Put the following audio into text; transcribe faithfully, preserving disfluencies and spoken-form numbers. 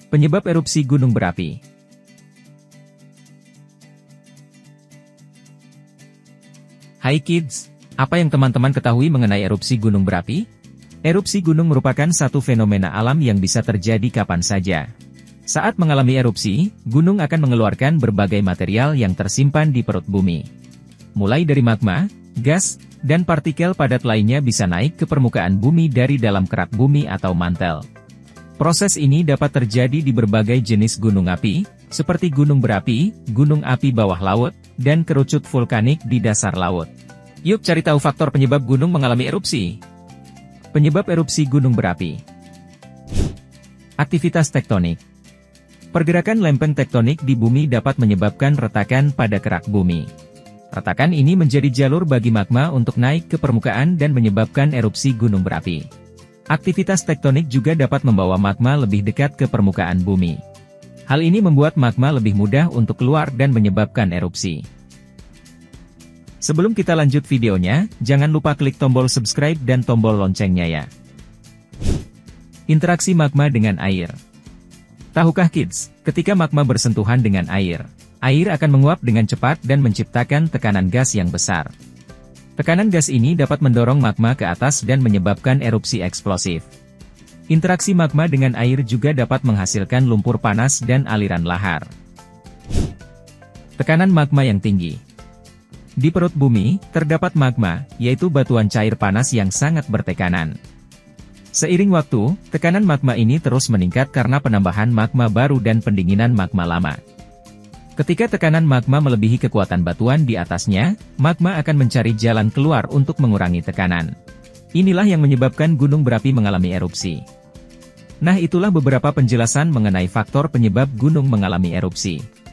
Penyebab erupsi gunung berapi. Hai kids, apa yang teman-teman ketahui mengenai erupsi gunung berapi? Erupsi gunung merupakan satu fenomena alam yang bisa terjadi kapan saja. Saat mengalami erupsi, gunung akan mengeluarkan berbagai material yang tersimpan di perut bumi. Mulai dari magma, gas, dan partikel padat lainnya bisa naik ke permukaan bumi dari dalam kerak bumi atau mantel. Proses ini dapat terjadi di berbagai jenis gunung api, seperti gunung berapi, gunung api bawah laut, dan kerucut vulkanik di dasar laut. Yuk cari tahu faktor penyebab gunung mengalami erupsi. Penyebab erupsi gunung berapi. Aktivitas tektonik. Pergerakan lempeng tektonik di bumi dapat menyebabkan retakan pada kerak bumi. Retakan ini menjadi jalur bagi magma untuk naik ke permukaan dan menyebabkan erupsi gunung berapi. Aktivitas tektonik juga dapat membawa magma lebih dekat ke permukaan bumi. Hal ini membuat magma lebih mudah untuk keluar dan menyebabkan erupsi. Sebelum kita lanjut videonya, jangan lupa klik tombol subscribe dan tombol loncengnya ya. Interaksi magma dengan air. Tahukah kids, ketika magma bersentuhan dengan air, air akan menguap dengan cepat dan menciptakan tekanan gas yang besar. Tekanan gas ini dapat mendorong magma ke atas dan menyebabkan erupsi eksplosif. Interaksi magma dengan air juga dapat menghasilkan lumpur panas dan aliran lahar. Tekanan magma yang tinggi. Di perut bumi, terdapat magma, yaitu batuan cair panas yang sangat bertekanan. Seiring waktu, tekanan magma ini terus meningkat karena penambahan magma baru dan pendinginan magma lama. Ketika tekanan magma melebihi kekuatan batuan di atasnya, magma akan mencari jalan keluar untuk mengurangi tekanan. Inilah yang menyebabkan gunung berapi mengalami erupsi. Nah, itulah beberapa penjelasan mengenai faktor penyebab gunung mengalami erupsi.